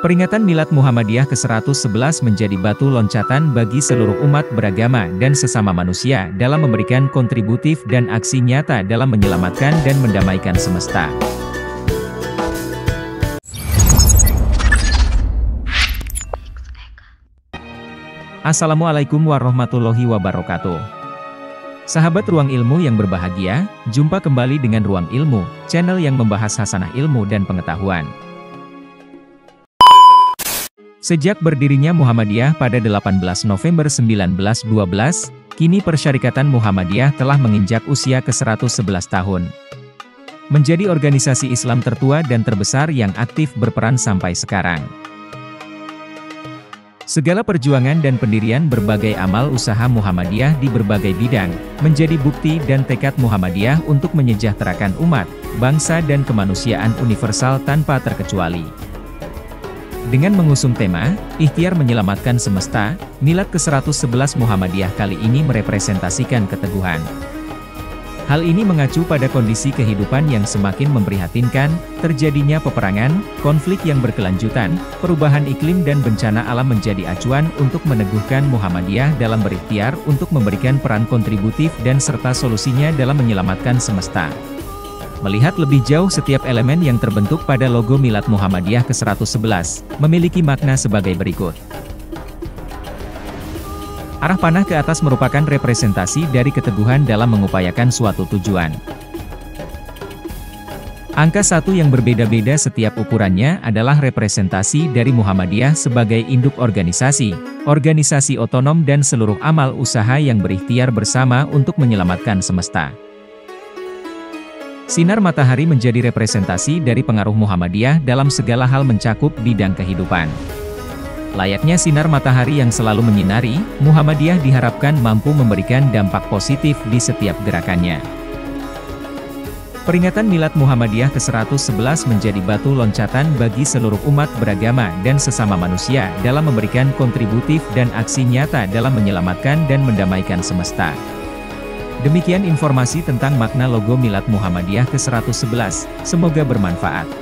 Peringatan Milad Muhammadiyah ke-111 menjadi batu loncatan bagi seluruh umat beragama dan sesama manusia dalam memberikan kontributif dan aksi nyata dalam menyelamatkan dan mendamaikan semesta. Assalamualaikum warahmatullahi wabarakatuh. Sahabat Ruang Ilmu yang berbahagia, jumpa kembali dengan Ruang Ilmu, channel yang membahas hasanah ilmu dan pengetahuan. Sejak berdirinya Muhammadiyah pada 18 November 1912, kini Persyarikatan Muhammadiyah telah menginjak usia ke-111 tahun. Menjadi organisasi Islam tertua dan terbesar yang aktif berperan sampai sekarang. Segala perjuangan dan pendirian berbagai amal usaha Muhammadiyah di berbagai bidang, menjadi bukti dan tekad Muhammadiyah untuk menyejahterakan umat, bangsa dan kemanusiaan universal tanpa terkecuali. Dengan mengusung tema, Ikhtiar Menyelamatkan Semesta, Milad ke-111 Muhammadiyah kali ini merepresentasikan keteguhan. Hal ini mengacu pada kondisi kehidupan yang semakin memprihatinkan, terjadinya peperangan, konflik yang berkelanjutan, perubahan iklim dan bencana alam menjadi acuan untuk meneguhkan Muhammadiyah dalam berikhtiar untuk memberikan peran kontributif dan serta solusinya dalam menyelamatkan semesta. Melihat lebih jauh, setiap elemen yang terbentuk pada logo Milad Muhammadiyah ke-111, memiliki makna sebagai berikut. Arah panah ke atas merupakan representasi dari keteguhan dalam mengupayakan suatu tujuan. Angka 1 yang berbeda-beda setiap ukurannya adalah representasi dari Muhammadiyah sebagai induk organisasi, organisasi otonom dan seluruh amal usaha yang berikhtiar bersama untuk menyelamatkan semesta. Sinar matahari menjadi representasi dari pengaruh Muhammadiyah dalam segala hal mencakup bidang kehidupan. Layaknya sinar matahari yang selalu menyinari, Muhammadiyah diharapkan mampu memberikan dampak positif di setiap gerakannya. Peringatan Milad Muhammadiyah ke-111 menjadi batu loncatan bagi seluruh umat beragama dan sesama manusia dalam memberikan kontributif dan aksi nyata dalam menyelamatkan dan mendamaikan semesta. Demikian informasi tentang makna logo Milad Muhammadiyah ke-111, semoga bermanfaat.